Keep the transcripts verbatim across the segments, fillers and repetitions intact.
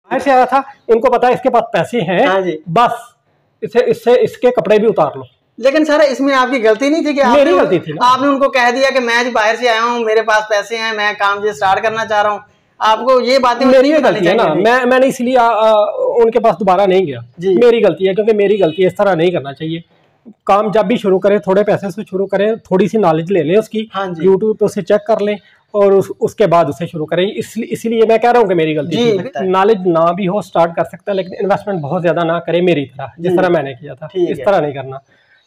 बाहर से आया था, उनको पता है इसके पास पैसे हैं। हाँ जी। बस इसे इससे इसके कपड़े भी उतार लो। लेकिन सर इसमें आपकी गलती नहीं थी कि मेरी गलती थी ना। आपने उनको कह दिया कि मैं बाहर से आया हूँ, मेरे पास पैसे हैं, मैं काम जो स्टार्ट करना चाह रहा हूँ। आपको ये बातें मेरी गलती है ना, मैं मैंने इसलिए उनके पास दोबारा नहीं गया। मेरी गलती है, क्योंकि मेरी गलती है, इस तरह नहीं करना चाहिए। काम जब भी शुरू करें थोड़े पैसे से शुरू करें, थोड़ी सी नॉलेज ले लें उसकी, यूट्यूब पे उसे चेक कर लें और उस, उसके बाद उसे शुरू करें। इसलिए इसीलिए मैं कह रहा हूँ कि मेरी गलती है। नॉलेज ना भी हो स्टार्ट कर सकता है, लेकिन इन्वेस्टमेंट बहुत ज्यादा ना करे मेरी तरह, जिस तरह मैंने किया था, इस तरह नहीं करना।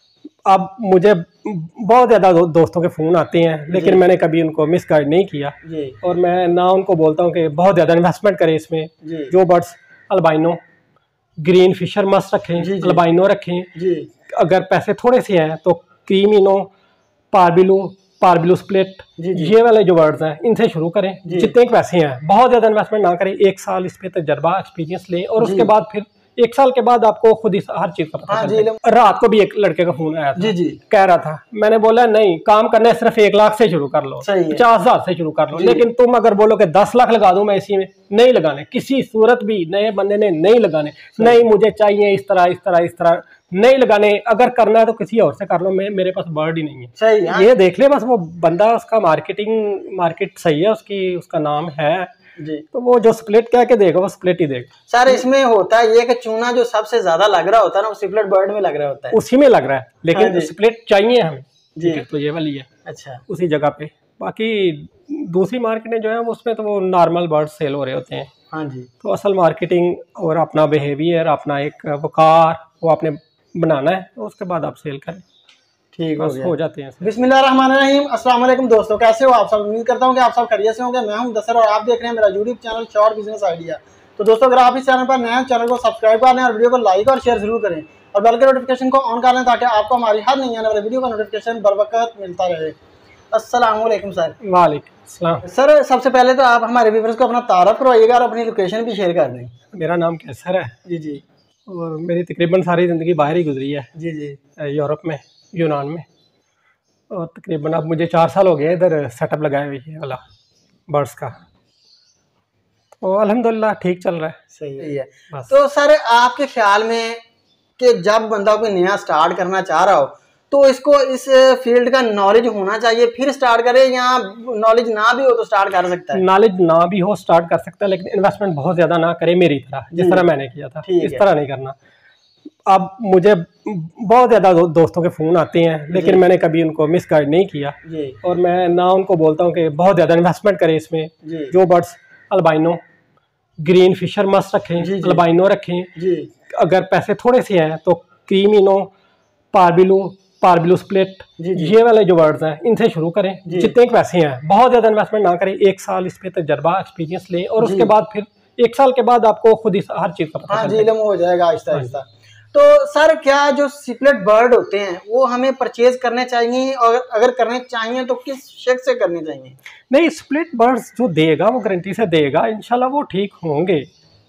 अब मुझे बहुत ज्यादा दो, दोस्तों के फोन आते हैं, लेकिन मैंने कभी उनको मिसगाइड नहीं किया और मैं ना उनको बोलता हूँ कि बहुत ज्यादा इन्वेस्टमेंट करें इसमें। जो birds albino, green fisher must रखें, अल्बाइनो रखें। अगर पैसे थोड़े से हैं तो क्रीमिनो, पार्बिलो, पार्बिलो स्प्लिट, ये वाले जो वर्ड्स हैं इनसे शुरू करें। जितने के पैसे हैं, बहुत ज्यादा इन्वेस्टमेंट ना करें। एक साल इस पे तजर्बा एक्सपीरियंस लें और उसके बाद फिर एक साल के बाद आपको खुद ही हर चीज का पता हाँ चलता है। रात को भी एक लड़के का फोन आया था, जी जी, कह रहा था, मैंने बोला नहीं, काम करना सिर्फ एक लाख से शुरू कर लो, पचास हजार से शुरू कर लो, लेकिन तुम अगर बोलो कि दस लाख लगा दूं मैं इसी में, नहीं लगाने, किसी सूरत भी नए बंदे ने नहीं लगाने। नहीं, मुझे चाहिए इस तरह इस तरह इस तरह, नहीं लगाने। अगर करना है तो किसी और से कर लो, मैं मेरे पास बर्ड ही नहीं है। सही है। ये देख ले बस वो बंदा, उसका मार्केटिंग मार्केट सही है उसकी, उसका नाम है जी, तो वो जो स्प्लिट कह के देगा वो स्प्लिट ही देगा। सर इसमें होता है ये कि चूना जो सबसे ज्यादा लग रहा होता है ना, वो स्प्लिट बर्ड में लग रहा होता है, उसी में लग रहा है, लेकिन हाँ स्प्लिट चाहिए हमें जी, तो ये वाली है। अच्छा, उसी जगह पे। बाकी दूसरी मार्केटें जो है उसमें तो वो नॉर्मल बर्ड सेल हो रहे होते हैं। हाँ जी। तो असल मार्केटिंग और अपना बिहेवियर, अपना एक वकार वो आपने बनाना है, तो उसके बाद आप सेल करें, ठीक हो, हो जाते हैं। बिस्मिल्लाहिर्रहमानिर्रहीम। अस्सलाम वालेकुम दोस्तों, कैसे हो आप सब? उम्मीद करता हूँ कि आप सब खैरियत से होंगे। मैं हूं दसर और आप देख रहे हैं मेरा YouTube channel short business idea. तो दोस्तों अगर आप इस चैनल पर नए हैं, चैनल को सब्सक्राइब कर लें और वीडियो को लाइक और शेयर जरूर करें और बेल के नोटिफिकेशन को ऑन कर लें ताकि आपको हमारी हर नई आने वाली वीडियो का नोटिफिकेशन बर वक्त मिलता रहे। अस्सलाम वालेकुम सर। वालेकुम सलाम। सर सबसे पहले तो आप हमारे व्यूअर्स को अपना तारुफ करवाइएगा और अपनी लोकेशन भी शेयर कर दें। मेरा नाम कैसर है जी जी, और मेरी तकरीबन सारी ज़िंदगी बाहर ही गुजरी है जी जी, यूरोप में, यूनान में, और तकरीबन अब मुझे चार साल हो गए इधर सेटअप लगाए हुए है वाला बर्ड्स का, तो अल्हम्दुलिल्लाह ठीक चल रहा है। सही है। तो सर आपके ख्याल में कि जब बंदा कोई नया स्टार्ट करना चाह रहा हो तो इसको इस फील्ड का नॉलेज होना चाहिए फिर स्टार्ट करे, या नॉलेज ना भी हो तो स्टार्ट कर सकता है? नॉलेज ना भी हो स्टार्ट कर सकता है, लेकिन इन्वेस्टमेंट बहुत ज्यादा ना करे मेरी तरह, जिस तरह मैंने किया था, इस तरह नहीं करना। अब मुझे बहुत ज्यादा दो, दोस्तों के फोन आते हैं, लेकिन मैंने कभी उनको मिसगाइड नहीं किया और मैं ना उनको बोलता हूँ कि बहुत ज्यादा इन्वेस्टमेंट करें इसमें। जो birds albino, green fisher must रखें, अल्बाइनो रखें। अगर पैसे थोड़े से हैं तो क्रीमिनो, पार्बिलो, पार्बिलो स्प्लिट, ये वाले जो वर्ड्स हैं इनसे शुरू करें। जितने के पैसे हैं, बहुत ज्यादा इन्वेस्टमेंट ना करें। एक साल इस पे तजर्बा एक्सपीरियंस लें और उसके बाद फिर एक साल के बाद आपको खुद ही हर चीज का पता हाँ जी, हो जाएगा आहिस्ता आहिस्ता। तो सर क्या जो स्प्लिट बर्ड होते हैं वो हमें परचेज करने चाहिए, और अगर करने चाहिए तो किस शख्स से करने चाहिए? नहीं, स्प्लिट बर्ड्स जो देगा वो गारंटी से देगा, इंशाल्लाह वो ठीक होंगे,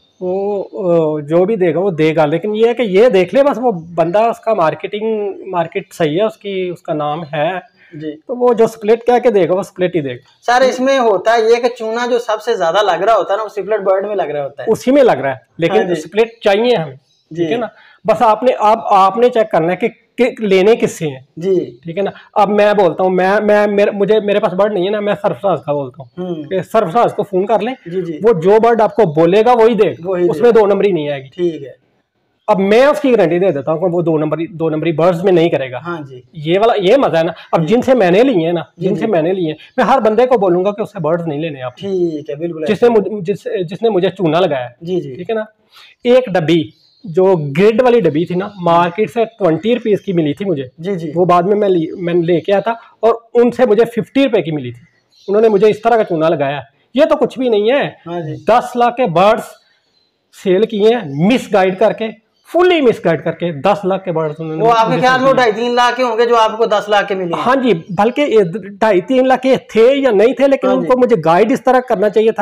वो जो भी देगा वो देगा। लेकिन ये है कि ये देख ले बस वो बंदा, उसका मार्केटिंग मार्केट सही है उसकी, उसका नाम है जी, तो वो जो स्प्लिट कह के देगा वो स्प्लिट ही देगा। सर इसमें होता है ये कि चूना जो सबसे ज्यादा लग रहा होता है ना, वो स्प्लिट बर्ड में लग रहा होता है, उसी में लग रहा है, लेकिन हाँ स्प्लिट चाहिए हमें, ठीक है ना। बस आपने आप आपने चेक करना है कि, कि लेने किससे हैं जी, ठीक है ना। अब मैं बोलता हूँ, मैं मैं मेरे मुझे मेरे पास बर्ड नहीं है ना, मैं सरफराज का बोलता हूँ कि सरफराज को फोन कर लें जी जी, वो जो बर्ड आपको बोलेगा वही देगा, उसमें दो नंबरी नहीं आएगी, ठीक है। अब मैं उसकी गारंटी दे देता हूँ वो दो नंबरी दो नंबरी बर्ड्स में नहीं करेगा। हाँ जी, ये वाला ये मजा है ना। अब जिनसे मैंने लिए हैं ना, जिनसे मैंने लिए, मैं हर बंदे को बोलूंगा कि उससे बर्ड्स नहीं लेने आप, ठीक है, बिल्कुल। जिसने जिस जिसने मुझे चूना लगाया जी जी, ठीक है ना। एक डब्बी जो ग्रिड वाली डब्बी थी ना, मार्केट से ट्वेंटी रुपीज की मिली थी मुझे जी जी, वो बाद में मैं मैंने लेके आया था और उनसे मुझे फिफ्टी रुपए की मिली थी। उन्होंने मुझे इस तरह का चूना लगाया, ये तो कुछ भी नहीं है। हाँ जी, दस लाख के बर्ड्स सेल किए हैं मिस गाइड करके, फुली मिस गाइड करके दस लाख के बर्ड्स उन्होंने। वो आपके ख्याल में ढाई तीन लाख के होंगे जो आपको दस लाख के मिले? हाँ जी, बल्कि ढाई तीन लाख के थे या नहीं थे, लेकिन हाँ उनको मुझे गाइड इस तरह करना चाहिए था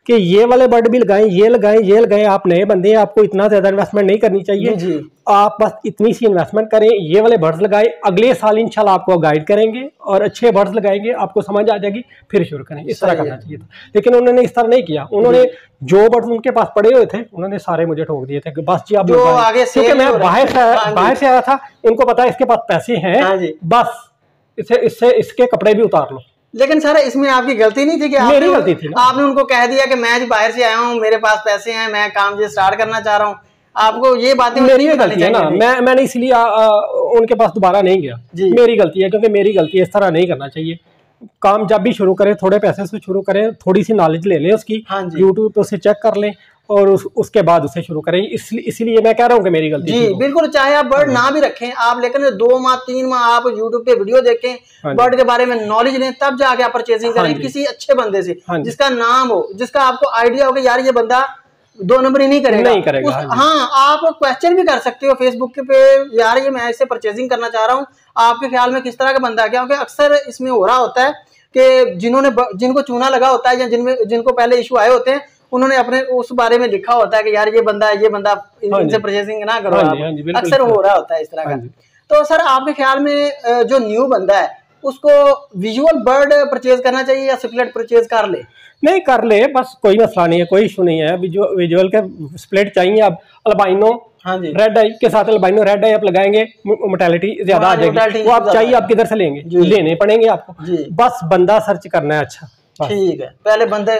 कि ये वाले बर्ड भी लगाएं, ये लगाएं, ये लगाएं। आप नए बंदे हैं, आपको इतना ज्यादा इन्वेस्टमेंट नहीं करनी चाहिए जी। आप बस इतनी सी इन्वेस्टमेंट करें, ये वाले बर्ड्स लगाएं, अगले साल इंशाल्लाह आपको गाइड करेंगे और अच्छे बर्ड्स लगाएंगे, आपको समझ आ जाएगी, फिर शुरू करें। इस तरह करना चाहिए था, लेकिन उन्होंने इस तरह नहीं किया। उन्होंने जो बर्ड्स उनके पास पड़े हुए थे उन्होंने सारे मुझे ठोक दिए थे कि बस जी आप, क्योंकि मैं बाहर से बाहर से आया था, उनको पता है इसके पास पैसे हैं, बस इससे इससे इसके कपड़े भी उतार लो। लेकिन सर इसमें आपकी गलती नहीं थी कि मेरी गलती थी ना। आपने उनको कह दिया कि मैं बाहर से आया हूँ, मेरे पास पैसे हैं, मैं काम जो स्टार्ट करना चाह रहा हूँ। आपको ये बातें मेरी गलती है ना, मैं मैंने इसलिए उनके पास दोबारा नहीं गया। मेरी गलती है, क्योंकि मेरी गलती है, इस तरह नहीं करना चाहिए। काम जब भी शुरू करें थोड़े पैसे से शुरू करें, थोड़ी सी नॉलेज ले लें उसकी, यूट्यूब पे उसे चेक कर लें और उस, उसके बाद उसे शुरू करें। इसलिए इसलिए मैं कह रहा हूँ कि मेरी गलती जी बिल्कुल। चाहे आप बर्ड ना भी रखें आप, लेकिन दो माह तीन माह आप यूट्यूब पे वीडियो देखें, बर्ड के बारे में नॉलेज लें, तब जाके आप परचेजिंग करें किसी अच्छे बंदे से जिसका नाम हो, जिसका आपको आइडिया हो कि यार ये बंदा दो नंबर ही नहीं करेगा, नहीं करेगा। उस, हाँ आप क्वेश्चन भी कर सकते हो फेसबुक पे, यार ये मैं इससे परचेजिंग करना चाह रहा हूँ, आपके ख्याल में किस तरह का बंदा है। क्योंकि अक्सर इसमें हो रहा होता है कि जिन्होंने जिनको चूना लगा होता है या जिनमें जिनको पहले इशू आए होते हैं, उन्होंने अपने उस बारे में लिखा होता है कि यार ये बंदा ये बंदा इनसे परचेजिंग ना करो। अक्सर हो रहा होता है इस तरह का। तो सर आपके ख्याल में जो न्यू बंदा है उसको विजुअल बर्ड परचेज करना चाहिए या स्प्लिट परचेज कर ले? नहीं कर ले, बस कोई मसला नहीं है, कोई इशू नहीं है। विजुअल विजुअल के स्प्लिट चाहिए आप, अल्बाइनो हाँ जी रेड आई के साथ अल्बाइनो रेड आई आप लगाएंगे, मोर्टेलिटी ज्यादा आ जाएगी। वो आप चाहिए आप किधर से लेंगे, लेने पड़ेंगे आपको, बस बंदा सर्च करना है। अच्छा ठीक है, पहले बंदे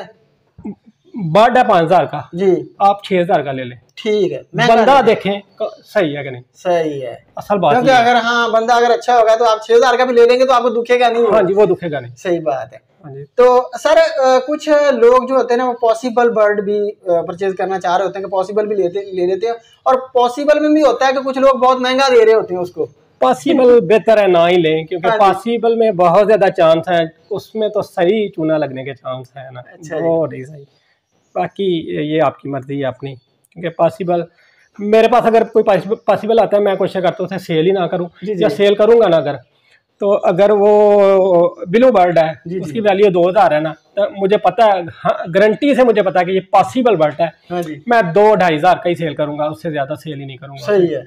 बर्ड है पांच हजार का जी, आप छह हजार का ले लें, ठीक है। बंदा देखें सही है कि नहीं, सही है असल बात। क्योंकि अगर हाँ बंदा अगर अच्छा होगा तो आप छह हजार का भी ले लेंगे तो आपको दुखेगा नहीं। हाँ जी वो दुखेगा नहीं, सही बात है। तो सर कुछ लोग जो होते हैं ना वो पॉसिबल बर्ड भी परचेज करना चाह रहे होते हैं कि पॉसिबल भी लेते ले लेते हैं, और पॉसिबल में भी होता है कि कुछ लोग बहुत महंगा दे रहे होते हैं उसको। पॉसिबल बेहतर है ना ही लें, क्योंकि पॉसिबल में बहुत ज्यादा चांस है, उसमें तो सही चूना लगने के चांस है ना। अच्छा वो नहीं सही, बाकी ये आपकी मर्जी है अपनी। क्योंकि पॉसिबल मेरे पास अगर कोई पॉसिबल आता है मैं कोशिश करता हूँ उसे सेल ही ना करूँ, या सेल करूँगा ना अगर तो अगर वो ब्लू बर्ड है जी उसकी वैल्यू दो हजार है ना, तो मुझे पता है हाँ, गारंटी से मुझे पता है कि ये पॉसिबल बर्ड है, हाँ जी। मैं दो ढाई हजार का ही सेल करूंगा, उससे ज्यादा सेल ही नहीं करूंगा। सही है।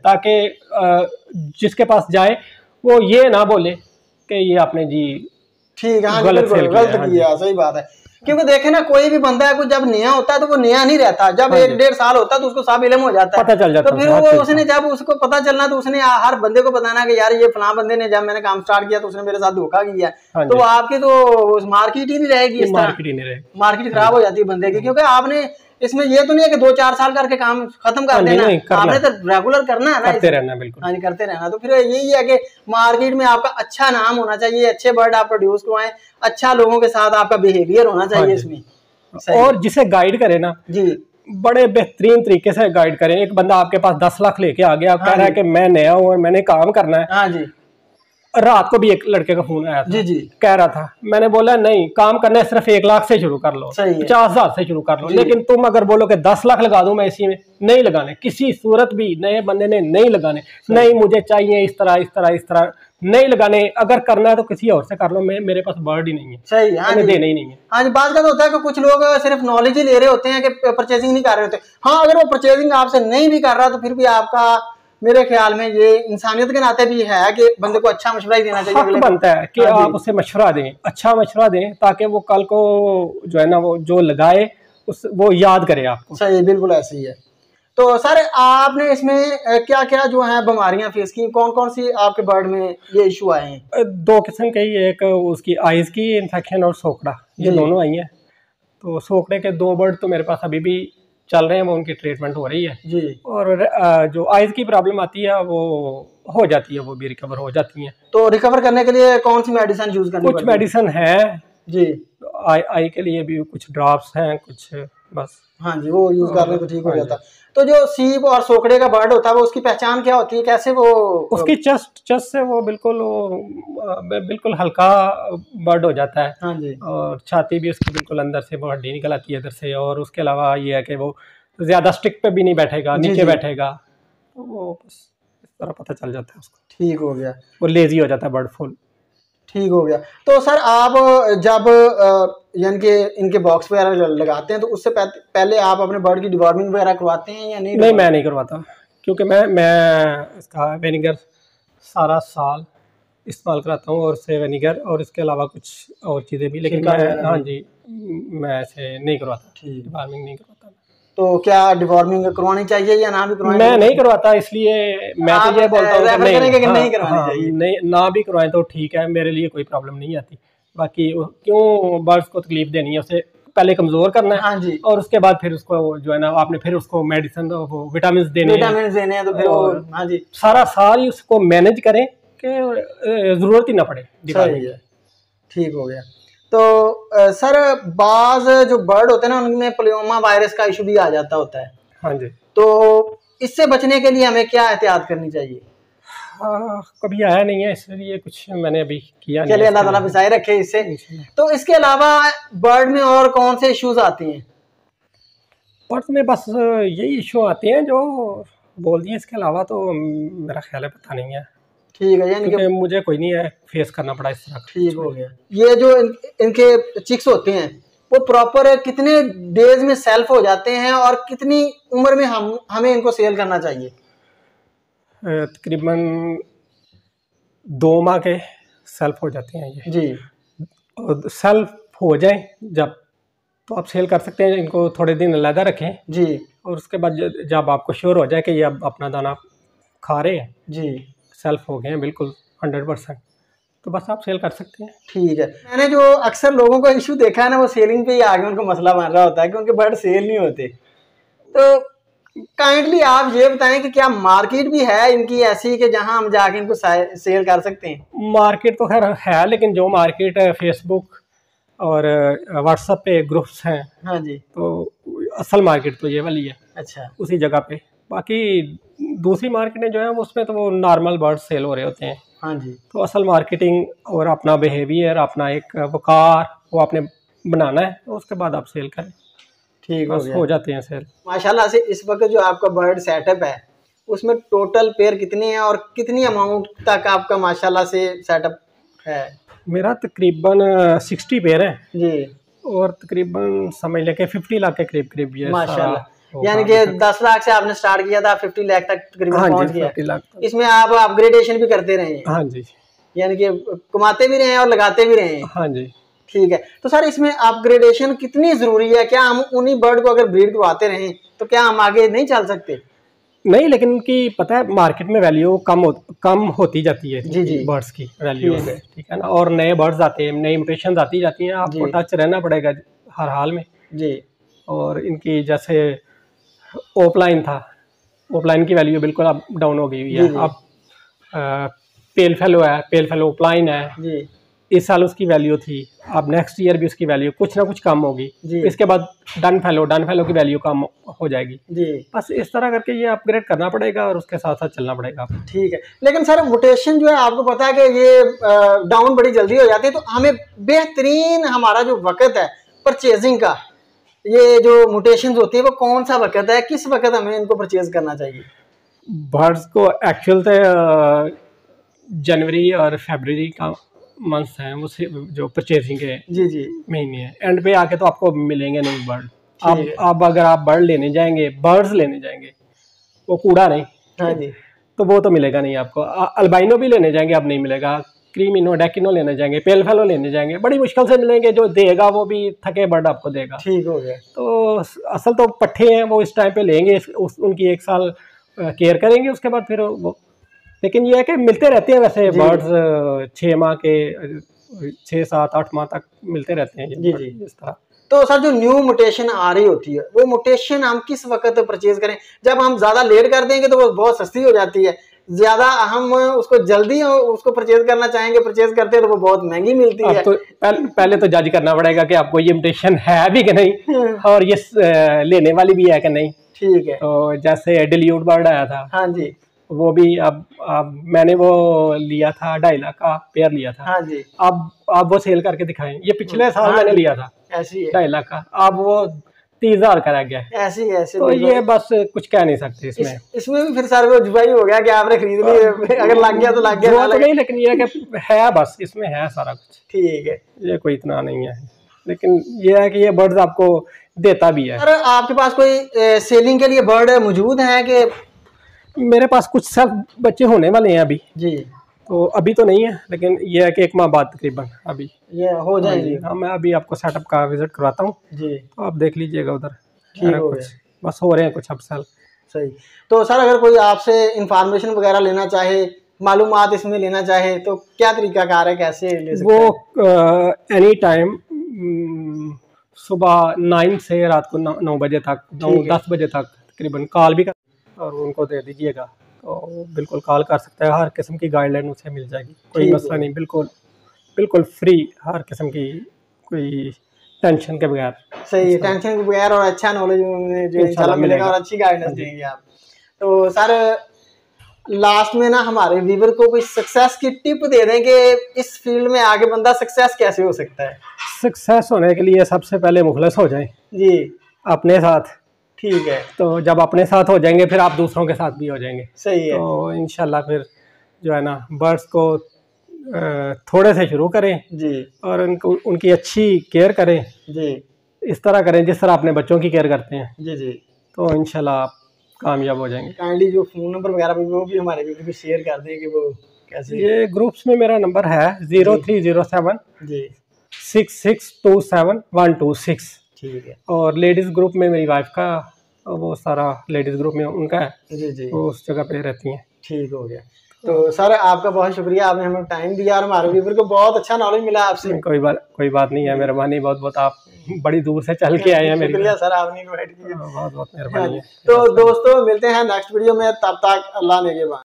ताकि जिसके पास जाए वो ये ना बोले कि ये आपने जी ठीक है गलत सेल किया। सही बात है, क्योंकि देखे ना कोई भी बंदा है कुछ जब नया होता है तो वो नया नहीं रहता, जब हाँ एक डेढ़ साल होता है तो उसको सब इल्म हो जाता है, पता चल जाता तो फिर वो उसने जब उसको पता चलना तो उसने हर बंदे को बताना कि यार ये फलां बंदे ने जब मैंने काम स्टार्ट किया तो उसने मेरे साथ धोखा किया। हाँ तो आपकी तो मार्केट ही नहीं रहेगी, इस मार्केट ही नहीं रहेगी, मार्केट खराब हो जाती है बंदे की। क्योंकि आपने इसमें ये तो नहीं है कि दो चार साल करके काम खत्म कर देना, आपने तो रेगुलर करना है ना, करते रहना। बिल्कुल हाँ करते रहना। तो फिर यही है कि मार्केट में आपका अच्छा नाम होना चाहिए, अच्छे बर्ड आप प्रोड्यूस करवाएं, अच्छा लोगों के साथ आपका बिहेवियर होना चाहिए इसमें, और जिसे गाइड करे ना जी बड़े बेहतरीन तरीके से गाइड करें। एक बंदा आपके पास दस लाख लेके आ गया, कह रहा है कि मैं नया हूँ और मैंने काम करना है। हाँ जी। रात को भी एक लड़के का फोन आया था जी जी कह रहा था, मैंने बोला नहीं काम करना है सिर्फ एक लाख से शुरू कर लो, पचास हजार से शुरू कर लो, लेकिन तुम अगर बोलो कि दस लाख लगा दूं मैं इसी में, नहीं लगाने किसी सूरत भी नए बंदे ने नहीं लगाने, नहीं मुझे चाहिए इस तरह इस तरह इस तरह नहीं लगाने। अगर करना है तो किसी और से कर लो, मैं मेरे पास बर्ड ही नहीं है, सही हाँ देने ही नहीं है। हाँ जी, बात का तो होता है कि कुछ लोग सिर्फ नॉलेज ही ले रहे होते हैं कि परचेजिंग नहीं कर रहे होते। हाँ अगर वो परचेजिंग आपसे नहीं भी कर रहा तो फिर भी आपका मेरे ख्याल में ये इंसानियत के नाते भी है कि बंदे को अच्छा मशवरा ही देना चाहिए। हक बनता है कि आप उसे मशवरा दें, अच्छा मशवरा दें, ताकि वो कल को जो है ना वो जो लगाए उस वो याद करे आपको। सही, बिल्कुल ऐसे ही है। तो सर आपने इसमें क्या क्या जो है बीमारियां फेस की, कौन कौन सी आपके बर्ड में ये इशू आए हैं? दो किस्म के, एक उसकी आइज की इन्फेक्शन और सोकड़ा, ये दोनों आई है। तो सोकड़े के दो बर्ड तो मेरे पास अभी भी चल रहे हैं, वो उनकी ट्रीटमेंट हो रही है जी। और जो आइज की प्रॉब्लम आती है वो हो जाती है, वो भी रिकवर हो जाती है। तो रिकवर करने के लिए कौन सी मेडिसिन यूज करनी? कुछ मेडिसिन है जी, आई आई के लिए भी कुछ ड्रॉप्स हैं कुछ, बस हाँ जी वो यूज करने को ठीक हो जाता। तो जो सीप और सोकड़े का बर्ड होता है वो उसकी पहचान क्या होती है, कैसे वो? उसकी चस्ट चस्ट से वो बिल्कुल बिल्कुल हल्का बर्ड हो जाता है। हाँ जी। और छाती भी उसकी बिल्कुल अंदर से वो हड्डी निकल आती है इधर से, और उसके अलावा ये है कि वो ज्यादा स्टिक पे भी नहीं बैठेगा, नीचे बैठेगा, तो वो बस इस तरह पता चल जाता है उसको। ठीक हो गया, वो लेजी हो जाता है बर्ड फुल। ठीक हो गया। तो सर आप जब यानी कि इनके बॉक्स वगैरह लगाते हैं तो उससे पहले आप अपने बर्ड की डिवॉर्मिंग वगैरह करवाते हैं या नहीं? नहीं, मैं नहीं करवाता, क्योंकि मैं मैं इसका विनेगर सारा साल इस्तेमाल कराता हूँ, और उससे विनेगर और इसके अलावा कुछ और चीज़ें भी, लेकिन मैं हाँ जी मैं ऐसे नहीं करवाता, डिवॉर्मिंग नहीं करवाता। तो क्या डिवॉर्मिंग करवानी चाहिए या ना भी करवानी? मैं नहीं करवाता, इसलिए मैं तो ये बोलता हूँ नहीं, नहीं, नहीं करवानी चाहिए। नहीं, ना भी करवाएं तो ठीक है, मेरे लिए कोई प्रॉब्लम नहीं आती। बाकी क्यों बर्ड्स को तकलीफ देनी है, उसे पहले कमजोर करना है। हाँ जी। और उसके बाद फिर उसको जो है ना आपने फिर उसको मेडिसिन वो विटामिन देने विटामिन देने हैं तो फिर वो हाँ जी सारा सारी उसको मैनेज करें कि जरूरत ही ना पड़े। ठीक हो गया। तो आ, सर बाज जो बर्ड होते हैं ना उनमें प्लेओमा वायरस का इशू भी आ जाता होता है। हाँ जी। तो इससे बचने के लिए हमें क्या एहतियात करनी चाहिए? हाँ, कभी आया नहीं है इसलिए कुछ मैंने अभी किया नहीं। चलिए अल्लाह ताला बचाए रखे इससे। तो इसके अलावा बर्ड में और कौन से इश्यूज आते हैं? बर्ड में बस यही इशू आते हैं जो बोल दिए, इसके अलावा तो मेरा ख्याल है पता नहीं है। ठीक है, यानी कि मुझे कोई नहीं है फेस करना पड़ा इस तरह। ठीक हो गया। ये जो इन, इनके चिक्स होते हैं वो प्रॉपर कितने डेज में सेल्फ हो जाते हैं और कितनी उम्र में हम हमें इनको सेल करना चाहिए? तकरीबन दो माह के सेल्फ हो जाते हैं ये जी। और सेल्फ हो जाए जब तो आप सेल कर सकते हैं, इनको थोड़े दिन अलग रखें जी। और उसके बाद जब आपको श्योर हो जाए कि ये अब अपना दाना खा रहे हैं जी, सेल्फ हो गए हैं बिल्कुल हंड्रेड परसेंट, तो बस आप सेल कर सकते हैं। ठीक है। मैंने जो अक्सर लोगों का इशू देखा है ना वो सेलिंग पे ही आगे उनको मसला बन रहा होता है क्योंकि बर्ड सेल नहीं होते। तो काइंडली आप ये बताएं कि क्या मार्केट भी है इनकी ऐसी कि जहां हम जाके इनको सेल कर सकते हैं? मार्केट तो खैर है, लेकिन जो मार्केट है फेसबुक और व्हाट्सएप पे ग्रुप्स हैं हाँ जी, तो असल मार्केट तो ये वाली है। अच्छा, उसी जगह पे। बाकी दूसरी मार्केटें जो है उसमें तो वो नॉर्मल बर्ड सेल हो रहे होते हैं हाँ जी। तो असल मार्केटिंग और अपना बिहेवियर, अपना एक वकार वो आपने बनाना है, तो उसके बाद आप सेल करें। ठीक हो, हो जाते हैं सेल माशाल्लाह से। इस वक्त जो आपका बर्ड सेटअप है उसमें टोटल पेयर कितने हैं और कितनी अमाउंट तक आपका माशाल्लाह से सेटअप है? मेरा तकरीबन सिक्सटी पेयर है जी, और तकरीबन समझ लें फिफ्टी लाख के करीब करीब ये माशाल्लाह। यानी कि दस लाख से आपने स्टार्ट किया था, फिफ्टी लाख तक तकरीबन हाँ पहुंच गया। इसमें आप अपग्रेडेशन भी करते रहे हैं? हाँ जी, यानी कि कमाते भी रहे हैं और लगाते भी रहे हैं? हाँ जी। ठीक है। तो सर इसमें अपग्रेडेशन कितनी जरूरी है? क्या हम उन्हीं बर्ड को अगर ब्रीड करवाते रहें तो क्या हम आगे नहीं चल सकते? नहीं, लेकिन उनकी पता है मार्केट में वैल्यू कम हो, कम होती जाती है जी जी बर्ड्स की वैल्यू, ठीक है ना। और नए बर्ड्स आते हैं, नई म्यूटेशन आती जाती हैं, आपको टच रहना पड़ेगा हर हाल में जी। और इनकी जैसे ओपलाइन था, ओपलाइन की वैल्यू बिल्कुल अब डाउन हो गई हुई है। अब पेल फेलो है, पेल फेलो ओपलाइन है जी, इस साल उसकी वैल्यू थी, अब नेक्स्ट ईयर भी उसकी वैल्यू कुछ ना कुछ कम होगी। इसके बाद डन फेलो, डन फेलो की वैल्यू कम हो जाएगी जी। बस इस तरह करके ये अपग्रेड करना पड़ेगा और उसके साथ साथ चलना पड़ेगा। ठीक है। लेकिन सर म्यूटेशन जो है आपको पता है कि ये डाउन बड़ी जल्दी हो जाती है, तो हमें बेहतरीन हमारा जो वक्त है परचेजिंग का, ये जो म्यूटेशन होती है वो कौन सा वक्त है, किस वक्त हमें इनको परचेज करना चाहिए? बर्ड्स को एक्चुअल तो जनवरी और फरवरी का मंथ्स हैं वो जो परचेजिंग के जी जी महीने हैं। एंड पे आके तो आपको मिलेंगे नहीं बर्ड। आप अब अगर आप बर्ड लेने जाएंगे, बर्ड्स लेने जाएंगे, वो कूड़ा नहीं हाँ जी, तो वो तो मिलेगा नहीं आपको। अल्बाइनो भी लेने जाएंगे अब नहीं मिलेगा, क्रीमिनो डेकिनो लेने जाएंगे, पेल फेलो लेने जाएंगे, बड़ी मुश्किल से मिलेंगे। जो देगा वो भी थके बर्ड आपको देगा। ठीक हो गया। तो असल तो पट्ठे हैं वो इस टाइम पे लेंगे, उस, उनकी एक साल केयर करेंगे, उसके बाद फिर वो। लेकिन ये है कि मिलते रहते हैं वैसे बर्ड्स छः माह के, छः सात आठ माह तक मिलते रहते हैं जी जी इस तरह। तो सर जो न्यू म्यूटेशन आ रही होती है वो म्यूटेशन हम किस वक्त परचेज करें? जब हम ज़्यादा लेट कर देंगे तो वो बहुत सस्ती हो जाती है, ज़्यादा हम उसको जल्दी उसको परचेज करना चाहेंगे, परचेज करते हैं तो वो बहुत महंगी मिलती है। तो पहले, पहले तो जज करना पड़ेगा कि आपको ये म्यूटेशन है भी कि नहीं और ये लेने वाली भी है कि नहीं। ठीक है। तो जैसे डिल्यूट बर्ड आया था हाँ जी, वो भी अब अब मैंने वो लिया था, ढाई लाख का पेयर लिया था हाँ जी। अब अब वो सेल करके दिखाएं, ये पिछले साल मैंने लिया था ऐसी ढाई लाख का, अब वो तीस हजार का रह गया ऐसे ही ऐसे। तो ये बस कुछ कह नहीं सकते इसमें। इस, इसमें भी फिर सारे को जुबाई हो गया कि आपने खरीद ली, अगर लग गया तो लग गया, तो नहीं, लेकिन ये कि है बस इसमें है सारा कुछ। ठीक है, ये कोई इतना नहीं है, लेकिन ये है कि ये बर्ड्स आपको देता भी है। सर आपके पास कोई ए, सेलिंग के लिए बर्ड मौजूद है कि? मेरे पास कुछ सब बच्चे होने वाले हैं अभी जी, तो अभी तो नहीं है, लेकिन ये है कि एक माह बाद तकरीबन अभी ये हो जाएंगे। हाँ, मैं अभी आपको सेटअप का विजिट करवाता हूँ जी, तो आप देख लीजिएगा उधर। ठीक हो गया, बस हो रहे हैं कुछ अब साल। सही। तो सर अगर कोई आपसे इंफॉर्मेशन वगैरह लेना चाहे, मालूमात इसमें लेना चाहे, तो क्या तरीका कार है, कैसे ले सकते हैं? वो एनी टाइम सुबह नाइन से रात को नौ बजे तक, नौ दस बजे तक तकरीबन कॉल भी कर और उनको दे दीजिएगा, तो बिल्कुल कॉल कर सकता है। हर किस्म की गाइडलाइन उसे मिल जाएगी, कोई मसला नहीं, बिल्कुल बिल्कुल फ्री, हर किस्म की कोई टेंशन के बगैर। सही है, टेंशन के बगैर और अच्छा नॉलेज जो इंशाल्लाह मिलेगा और अच्छी गाइडेंस देंगे आप। तो सर लास्ट में ना हमारे व्यूअर को कोई सक्सेस की टिप दे दें कि इस फील्ड में आगे बंदा सक्सेस कैसे हो सकता है? सक्सेस होने के लिए सबसे पहले मुखलस हो जाएं जी अपने साथ। ठीक है, तो जब अपने साथ हो जाएंगे फिर आप दूसरों के साथ भी हो जाएंगे। सही है। तो इंशाल्लाह फिर जो है ना बर्ड्स को थोड़े से शुरू करें जी, और उनको उनकी अच्छी केयर करें जी, इस तरह करें जिस तरह अपने बच्चों की केयर करते हैं जी जी, तो इंशाल्लाह आप कामयाब हो जाएंगे। काइंडली जो फोन नंबर वगैरह भी वो भी हमारे वीडियो पे शेयर कर दें कि वो कैसे। ये ग्रुप्स में मेरा नंबर है जीरो थ्री जीरो सेवन जी six six two seven one two six. ठीक है, और लेडीज़ ग्रुप में मेरी वाइफ का, वो सारा लेडीज़ ग्रुप में उनका है जी जी, वो उस जगह पे रहती हैं। ठीक हो गया। तो सर आपका बहुत शुक्रिया, आपने हमें टाइम दिया और हमारे व्यूअर को बहुत अच्छा नॉलेज मिला आपसे। कोई बात कोई बात नहीं है, मेहरबानी बहुत बहुत, आप बड़ी दूर से चल के आए हैं। शुक्रिया सर, आपने इनवाइट किया, बहुत बहुत मेहरबानी है। तो दोस्तों मिलते हैं नेक्स्ट वीडियो में, तब तक अल्लाह ने के बाद।